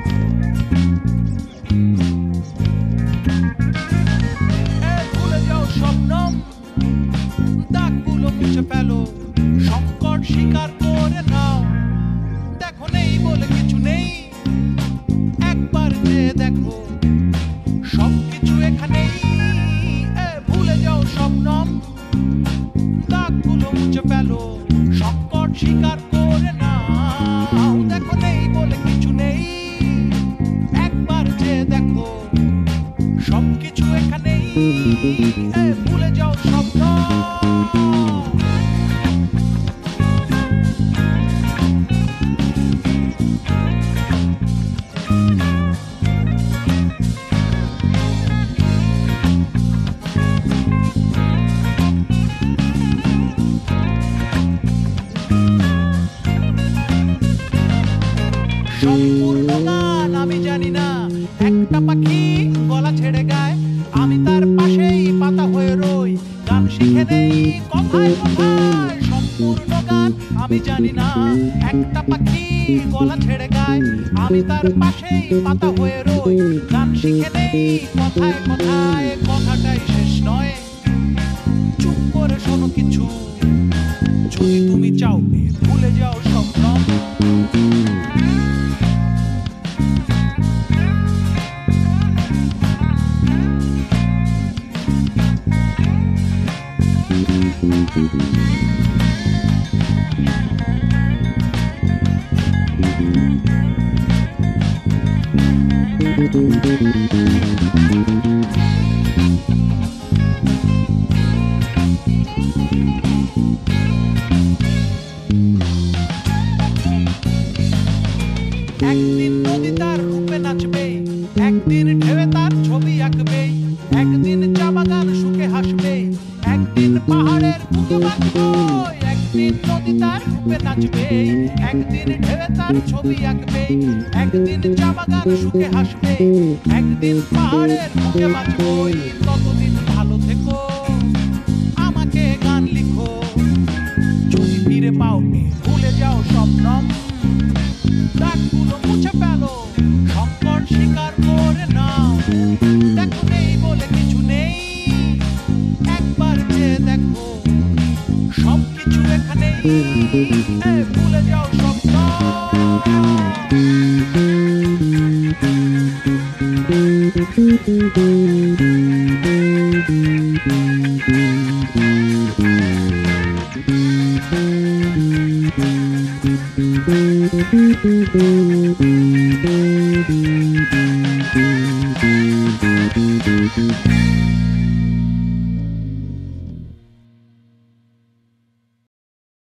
ভুলে যাও স্বপ্নম, দাগগুলো মুছে ফেলো, সংকট স্বীকার করে নাও। দেখো নেই বলে কিছু নেই, একবার যে দেখো সবকিছু এখানেই। ভুলে যাও স্বপ্নম, দাগগুলো মুছে ফেলো, সংকট স্বীকার করে নাও। দেখো নেই বলে কিছু নেই, একবার যে দেখো সবকিছু এখানেই। ভুলে যাও স্বপ্ন। সম্পূর্ণ গান আমি জানি না, একটা পাখি গলা ছেড়ে গায়, আমি তার পাশেই পাতা হয়ে রই, গান শিখে নেই কথায় কথায়। সম্পূর্ণ গান আমি জানি না, একটা পাখি গলা ছেড়ে গায়, আমি তার পাশেই পাতা হয়ে রই, গান শিখে নেই কথায় কথায়। কথাটাই শেষ নয়, চুপ করে শোনো কিছু, যদি তুমি চাও ভুলে যাও স্বপ্ন। একদিন নদী তার রূপে নাচবে, একদিন ঢেউয়ে তার ছবি আঁকবে, একদিন চা বাগান শুকে হাসবে, একদিন পাহাড়ের বুকে বাঁচবো। একদিন নদী তার রূপে নাচবে, একদিন ঢেউয়ে তার ছবি আঁকবে, একদিন চা বাগান শুকে হাসবে, একদিন পাহাড়ের বুকে বাঁচবো। ততদিন ভালো থেকো, আমাকে গান লিখো, যদি ফিরে পাও ভুলে যাও স্বপ্নম। দাগগুলো মুছে ফেলো, সংকট স্বীকার করে নাও। দেখো নেই বলে কিছু নেই, একবার যে দেখো সবকিছু এখানেই। ভুলে যাও স্বপ্ন।